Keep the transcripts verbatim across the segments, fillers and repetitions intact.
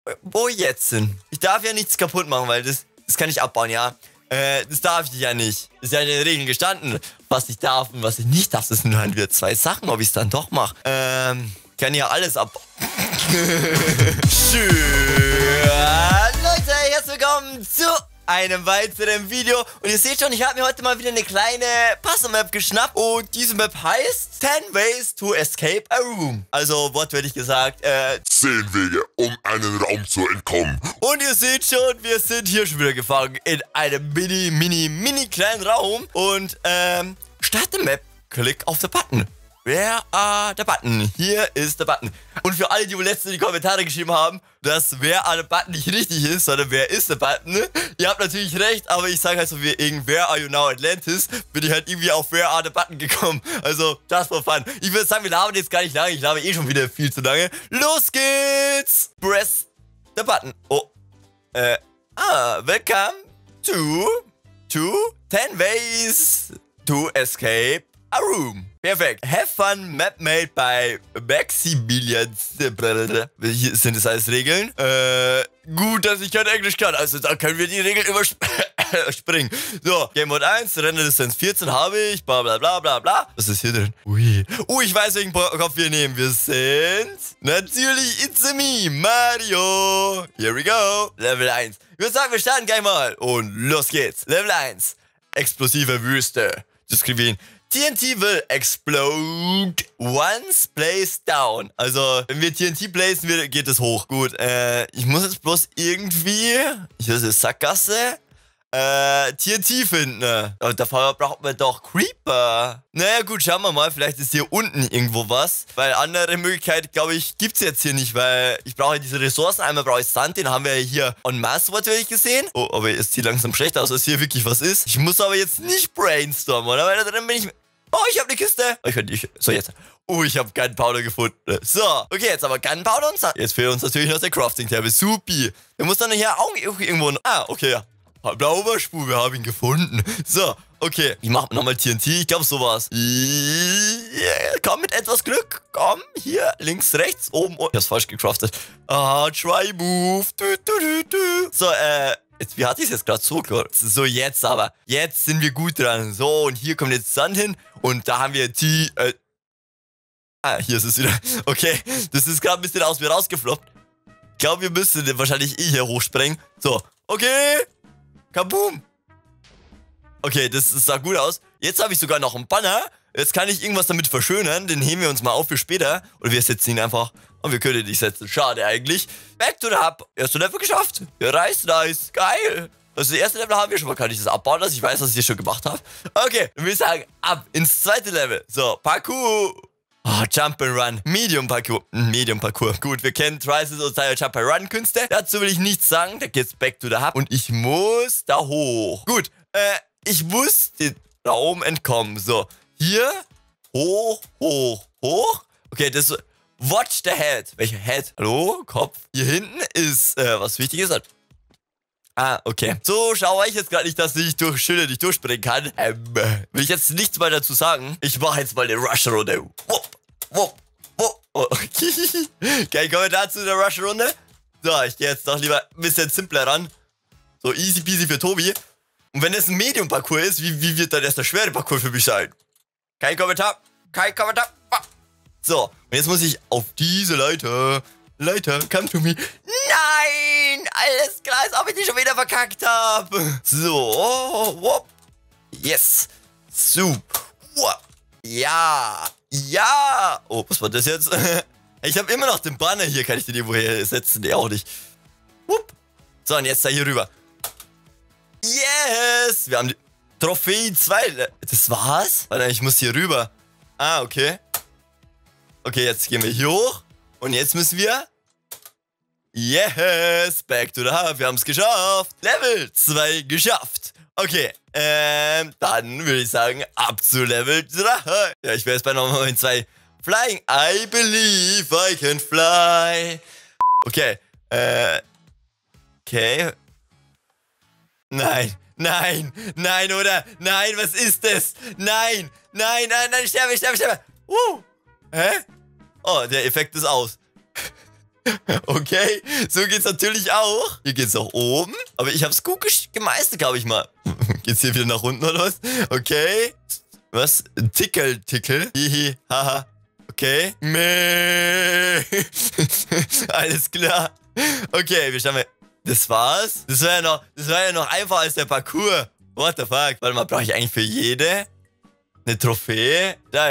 wo jetzt denn? Ich darf ja nichts kaputt machen, weil das, das kann ich abbauen, ja. Äh, das darf ich ja nicht. Das ist ja in den Regeln gestanden, was ich darf und was ich nicht darf. Das sind halt wieder zwei Sachen, ob ich es dann doch mache. Ähm, kann ja alles abbauen. Schön. Leute, herzlich willkommen zu einem weiteren Video. Und ihr seht schon, ich habe mir heute mal wieder eine kleine Puzzle-Map geschnappt. Und diese Map heißt ten ways to escape a room. Also wortwörtlich gesagt, äh... zehn Wege, um einen Raum zu entkommen. Und ihr seht schon, wir sind hier schon wieder gefangen in einem mini, mini, mini kleinen Raum. Und, ähm, start the Map. Klick auf den Button. Where are the Button? Hier ist der Button. Und für alle, die wohl letztens in die Kommentare geschrieben haben, dass Where are the Button nicht richtig ist, sondern Wer ist der Button? Ihr habt natürlich recht, aber ich sage halt so wie irgend Where are you now Atlantis, bin ich halt irgendwie auf Where are the Button gekommen. Also, das war fun. Ich würde sagen, wir labern jetzt gar nicht lange. Ich laber eh schon wieder viel zu lange. Los geht's! Press the Button. Oh. Äh. Ah, welcome to, to ten ways to escape a room. Perfekt. Have fun map made by Maximilian. Hier sind das alles Regeln. Äh, gut, dass ich kein Englisch kann. Also da können wir die Regeln überspringen. So, Game Mode eins, Render Distance vierzehn habe ich, bla bla bla bla bla. Was ist hier drin? Ui. Uh, ich weiß, welchen Kopf wir nehmen. Wir sind natürlich It's a me, Mario. Here we go. Level eins. Ich würde sagen, wir starten gleich mal. Und los geht's. Level eins. Explosive Wüste. Das kriegen wir hin. T N T will explode once placed down. Also, wenn wir T N T placen, geht es hoch. Gut, äh, ich muss jetzt bloß irgendwie, hier ist eine Sackgasse, äh, T N T finden. Und dafür braucht man doch Creeper. Naja, gut, schauen wir mal. Vielleicht ist hier unten irgendwo was. Weil andere Möglichkeit, glaube ich, gibt es jetzt hier nicht. Weil ich brauche diese Ressourcen. Einmal brauche ich Sand. Den haben wir ja hier en masse natürlich gesehen. Oh, aber es sieht langsam schlecht aus, als hier wirklich was ist. Ich muss aber jetzt nicht brainstormen, oder? Weil da drin bin ich... Oh, ich habe eine Kiste. Oh, ich könnte nicht... So, jetzt. Oh, ich habe Gunpowder gefunden. So, okay, jetzt aber Gunpowder und Sand. Jetzt fehlt uns natürlich noch der Crafting-Table. Supi. Der muss dann hier auch irgendwo... Ah, okay, ja. Blauberspur, wir haben ihn gefunden. So, okay. Ich mache nochmal T N T. Ich glaube, sowas. Yeah, komm mit etwas Glück. Komm, hier, links, rechts, oben. Oh, ich hab's falsch gecraftet. Ah, try move. Du, du, du, du. So, äh, jetzt, wie hatte ich es jetzt gerade so gehört? So, jetzt aber. Jetzt sind wir gut dran. So, und hier kommt jetzt Sand hin. Und da haben wir T, äh, ah, hier ist es wieder. Okay, das ist gerade ein bisschen aus mir rausgefloppt. Ich glaube, wir müssen wahrscheinlich eh hier hochsprengen. So, okay. Kaboom! Okay, das, das sah gut aus. Jetzt habe ich sogar noch einen Banner. Jetzt kann ich irgendwas damit verschönern. Den heben wir uns mal auf für später. Oder wir setzen ihn einfach. Und wir können ihn nicht setzen. Schade eigentlich. Back to the Hub. Erste Level geschafft. Ja, nice, nice. Geil. Also das erste Level haben wir schon mal. Kann ich das abbauen lassen? Ich weiß, dass ich das schon gemacht habe. Okay, dann würde ich sagen, ab ins zweite Level. So, Parkour. Oh, Jump and Run. Medium Parkour. Medium Parkour. Gut, wir kennen Trices und seine Jump and Run Künste. Dazu will ich nichts sagen. Da geht's back to the Hub. Und ich muss da hoch. Gut, äh, ich muss den Raum entkommen. So, hier. Hoch, hoch, hoch. Okay, das ist... Watch the head. Welcher Head? Hallo? Kopf. Hier hinten ist, äh, was Wichtiges. Ah, okay. So schaue ich jetzt gerade nicht, dass ich durch Schilder nicht durchspringen kann. Ähm, will ich jetzt nichts mal dazu sagen. Ich mache jetzt mal eine Rush-Runde. Wupp, wupp, wupp. Oh, okay. Kein Kommentar zu der Rush-Runde. So, ich gehe jetzt doch lieber ein bisschen simpler ran. So, easy peasy für Tobi. Und wenn es ein Medium-Parcours ist, wie, wie wird dann erst der schwere Parcours für mich sein? Kein Kommentar. Kein Kommentar. Ah. So, und jetzt muss ich auf diese Leiter... Leiter, come to me. Nein! Alles klar, als ob ich die schon wieder verkackt habe. So, oh, whoop. Yes. Super. Whoop. Ja. Ja. Oh, was war das jetzt? Ich habe immer noch den Banner hier. Kann ich den irgendwo hier setzen? Nee, auch nicht. Whoop. So, und jetzt da hier rüber. Yes. Wir haben die Trophäe zwei. Das war's? Warte, ich muss hier rüber. Ah, okay. Okay, jetzt gehen wir hier hoch. Und jetzt müssen wir... Yes! Back to the Hub. Wir haben es geschafft. Level zwei geschafft. Okay. Ähm, dann würde ich sagen, ab zu Level drei. Ja, ich wäre jetzt bei Nummer zwei. Flying. I believe I can fly. Okay. Äh. Okay. Nein. Nein. Nein, oder? Nein, was ist das? Nein. Nein, nein, nein, ich sterbe, ich sterbe, ich sterbe. Uh. Hä? Oh, der Effekt ist aus. Okay, so geht's natürlich auch. Hier geht's nach oben. Aber ich hab's gut gemeistert, glaube ich mal. Geht's hier wieder nach unten oder was? Okay. Was? Tickel, Tickel. Hihi, haha. Okay. Meh. Alles klar. Okay, wir schauen mal. Das war's? Das war ja noch, das war ja noch einfacher als der Parcours. What the fuck? Warte mal, brauche ich eigentlich für jede eine Trophäe? Da.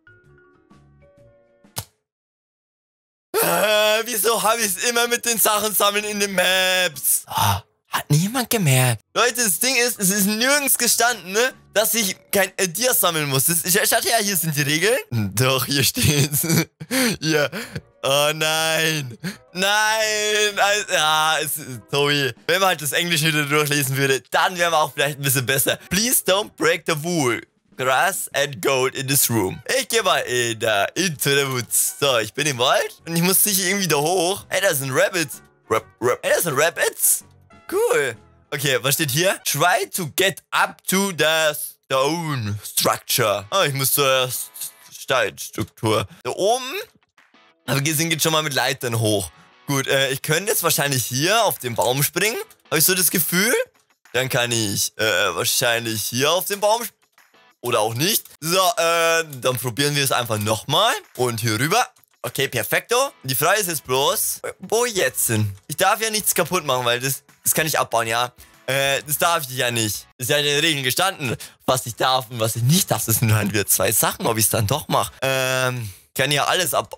Ah, wieso habe ich es immer mit den Sachen sammeln in den Maps? Ah, hat niemand gemerkt. Leute, das Ding ist, es ist nirgends gestanden, ne, dass ich kein äh, Dias sammeln muss. Das, ich, schaut her, hier sind die Regeln. Doch, hier steht's. Hier. Oh nein. Nein. Also, ja, es, Tobi, wenn man halt das Englische wieder durchlesen würde, dann wären wir auch vielleicht ein bisschen besser. Please don't break the wool. Grass and gold in this room. Ich gehe mal in, uh, into the woods. So, ich bin im Wald und ich muss sicher irgendwie da hoch. Ey, da sind Rabbits. Rap, rap. Ey, da sind Rabbits. Cool. Okay, was steht hier? Try to get up to the stone structure. Ah, ich muss zur Steinstruktur. Da oben. Aber wir sind jetzt schon mal mit Leitern hoch. Gut, äh, ich könnte jetzt wahrscheinlich hier auf den Baum springen. Habe ich so das Gefühl? Dann kann ich äh, wahrscheinlich hier auf den Baum springen. Oder auch nicht. So, äh, dann probieren wir es einfach nochmal. Und hier rüber. Okay, perfekto. Die Frage ist jetzt bloß, wo jetzt sind? Ich darf ja nichts kaputt machen, weil das, das kann ich abbauen, ja. Äh, das darf ich ja nicht. Das ist ja in den Regeln gestanden, was ich darf und was ich nicht darf. Das sind halt wieder zwei Sachen, ob ich es dann doch mache. Ähm, ich kann ja alles abbauen.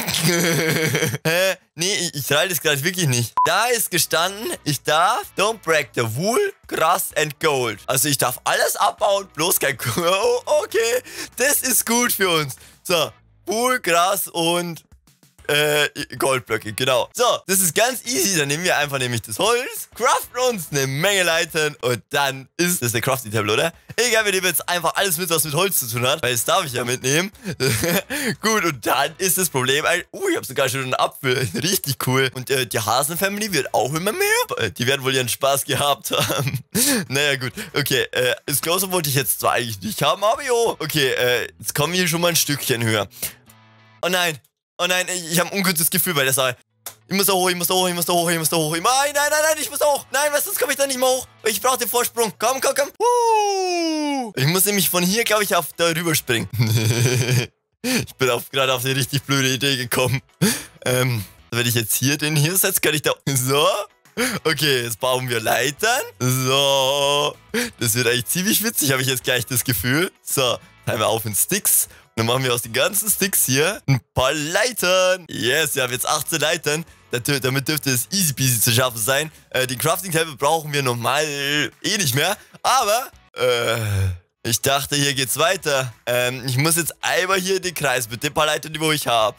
Hä? Nee, ich, ich trage das gerade wirklich nicht. Da ist gestanden, ich darf don't break the wool, grass and gold. Also ich darf alles abbauen, bloß kein... Oh, okay, das ist gut für uns. So, Wool, Gras und äh, Goldblöcke, genau. So, das ist ganz easy. Dann nehmen wir einfach nämlich das Holz, craften uns eine Menge Leitern und dann ist das der Crafting-Table, oder? Egal, wir nehmen jetzt einfach alles mit, was mit Holz zu tun hat, weil das darf ich ja mitnehmen. Gut, und dann ist das Problem, uh, ich habe sogar schon einen Apfel, richtig cool. Und äh, die Hasen-Family wird auch immer mehr. Die werden wohl ihren Spaß gehabt haben. Naja, gut, okay, äh, das Closer wollte ich jetzt zwar eigentlich nicht haben, aber jo. Okay, äh, jetzt kommen wir hier schon mal ein Stückchen höher. Oh nein, oh nein, ich, ich habe ein ungutes Gefühl bei der Sache. Ich muss da hoch, ich muss da hoch, ich muss da hoch, ich muss da hoch. Nein, nein, nein, nein, ich muss da hoch. Nein, was, sonst komme ich da nicht mehr hoch. Ich brauche den Vorsprung. Komm, komm, komm. Uh. Ich muss nämlich von hier, glaube ich, auf da rüber springen. Ich bin gerade auf eine richtig blöde Idee gekommen. Ähm, wenn ich jetzt hier den hier setze, kann ich da... So. Okay, jetzt bauen wir Leitern. So. Das wird eigentlich ziemlich witzig, habe ich jetzt gleich das Gefühl. So, teilen wir auf in Sticks. Dann machen wir aus den ganzen Sticks hier ein paar Leitern. Yes, wir haben jetzt achtzehn Leitern. Damit dürfte es easy peasy zu schaffen sein. Äh, den Crafting-Table brauchen wir normal eh nicht mehr. Aber, äh, ich dachte, hier geht's weiter. Ähm, ich muss jetzt einmal hier den Kreis mit den paar Leitern, die wo ich habe.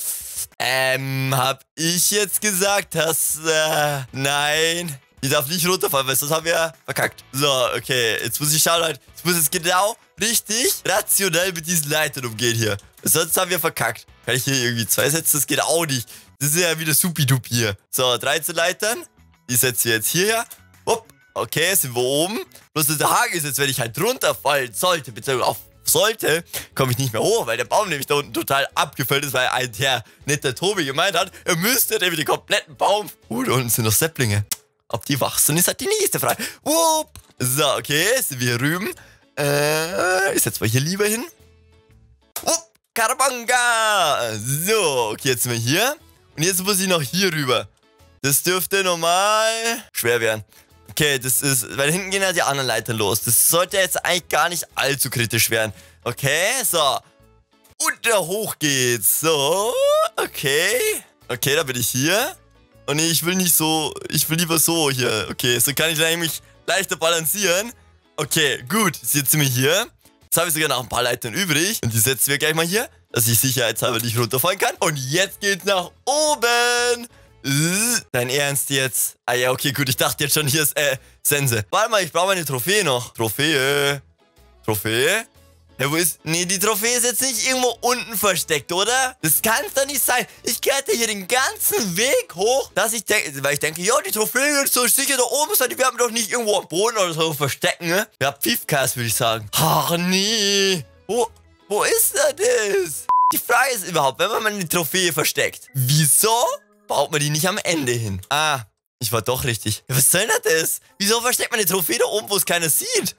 Ähm, hab ich jetzt gesagt, dass, äh, nein... Die darf nicht runterfallen, weil sonst haben wir verkackt. So, okay. Jetzt muss ich schauen, Leute. Jetzt muss es genau richtig rationell mit diesen Leitern umgehen hier. Sonst haben wir verkackt. Kann ich hier irgendwie zwei setzen? Das geht auch nicht. Das ist ja wieder supi-dupi hier. So, dreizehn Leitern. Die setzen wir jetzt hierher. Upp. Okay, sind wir oben. Bloß der Haken ist jetzt, wenn ich halt runterfallen sollte, beziehungsweise auf sollte, komme ich nicht mehr hoch, weil der Baum nämlich da unten total abgefällt ist, weil ein der nette Tobi gemeint hat, er müsste nämlich den kompletten Baum... Uh, da unten sind noch Säpplinge. Ob die wach sind, ist halt die nächste Frage. Wupp. So, okay, sind wir hier rüben. Äh, ich setze mal hier lieber hin. Wupp, Karabanga. So, okay, jetzt sind wir hier. Und jetzt muss ich noch hier rüber. Das dürfte normal schwer werden. Okay, das ist, weil hinten gehen ja die anderen Leitern los. Das sollte jetzt eigentlich gar nicht allzu kritisch werden. Okay, so. Und da hoch geht's. So, okay. Okay, da bin ich hier. Oh nee, ich will nicht so, ich will lieber so hier. Okay, so kann ich nämlich leichter balancieren. Okay, gut, jetzt sind wir hier. Jetzt habe ich sogar noch ein paar Leitern übrig. Und die setzen wir gleich mal hier, dass ich sicherheitshalber nicht runterfallen kann. Und jetzt geht's nach oben. Dein Ernst jetzt? Ah ja, okay, gut, ich dachte jetzt schon, hier ist, äh, Sense. Warte mal, ich brauche meine Trophäe noch. Trophäe. Trophäe? Ja, wo ist... Nee, die Trophäe ist jetzt nicht irgendwo unten versteckt, oder? Das kann es doch nicht sein. Ich kletter hier den ganzen Weg hoch, dass ich denke... Weil ich denke, ja, die Trophäe wird so sicher da oben sein. Die werden wir doch nicht irgendwo am Boden oder so verstecken, ne? Ja, Pfiffcast, würde ich sagen. Ach, nee. Wo... Wo ist denn das? Die Frage ist überhaupt, wenn man mal eine Trophäe versteckt, wieso baut man die nicht am Ende hin? Ah, ich war doch richtig. Ja, was soll denn das? Wieso versteckt man eine Trophäe da oben, wo es keiner sieht?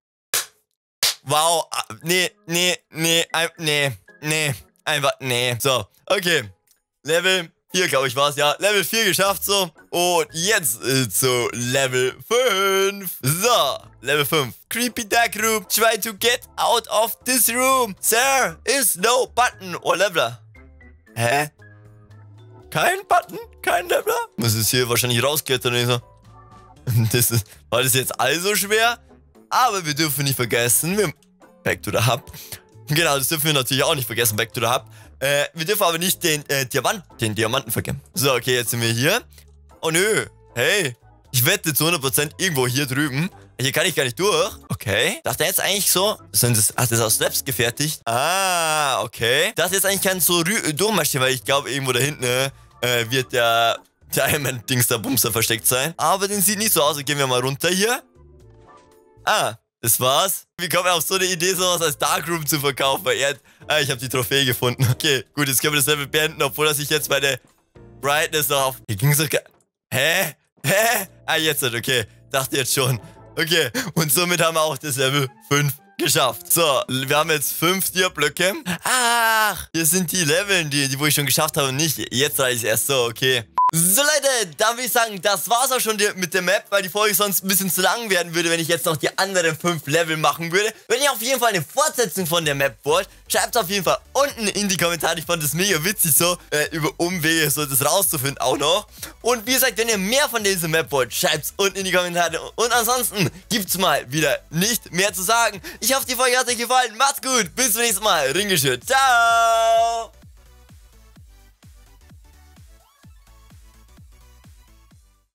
Wow, nee, nee, nee, nee, nee, einfach, nee. So, okay. Level vier, glaube ich, war es, ja. Level vier geschafft, so. Und jetzt äh, zu Level fünf. So, Level fünf. Creepy Dark Room. Try to get out of this room. There is no button or leveler. Hä? Kein Button? Kein Leveler? Muss es hier wahrscheinlich rausklettern oder so. Das ist, war das jetzt also schwer? Aber wir dürfen nicht vergessen, wir, Back to the Hub. Genau, das dürfen wir natürlich auch nicht vergessen, Back to the Hub. Äh, wir dürfen aber nicht den, äh, Diamant, den Diamanten vergessen. So, okay, jetzt sind wir hier. Oh nö, hey, ich wette zu hundert Prozent irgendwo hier drüben. Hier kann ich gar nicht durch. Okay, dachte jetzt eigentlich so, sind das, ach, das ist aus Slabs gefertigt. Ah, okay. Das jetzt eigentlich kann so durchmarschieren, weil ich glaube, irgendwo da hinten äh, wird der Diamond-Dings, der Bumser versteckt sein. Aber den sieht nicht so aus. Also gehen wir mal runter hier. Ah, das war's. Wie kommen wir auf so eine Idee, sowas als Darkroom zu verkaufen? Weil er, ah, ich habe die Trophäe gefunden. Okay, gut, jetzt können wir das Level beenden, obwohl dass ich jetzt meine Brightness noch auf... Hier ging's doch gar... Hä? Hä? Ah, jetzt nicht, okay. Dachte jetzt schon. Okay, und somit haben wir auch das Level fünf geschafft. So, wir haben jetzt fünf Tierblöcke. Ach, hier sind die Leveln, die, die wo ich schon geschafft habe und nicht. Jetzt reicht es erst so, okay. So Leute, dann würde ich sagen, das war's auch schon mit der Map, weil die Folge sonst ein bisschen zu lang werden würde, wenn ich jetzt noch die anderen fünf Level machen würde. Wenn ihr auf jeden Fall eine Fortsetzung von der Map wollt, schreibt es auf jeden Fall unten in die Kommentare. Ich fand das mega witzig, so äh, über Umwege so das rauszufinden auch noch. Und wie gesagt, wenn ihr mehr von dieser Map wollt, schreibt es unten in die Kommentare. Und ansonsten gibt's mal wieder nicht mehr zu sagen. Ich hoffe, die Folge hat euch gefallen. Macht's gut, bis zum nächsten Mal. Ringeschütt. Ciao!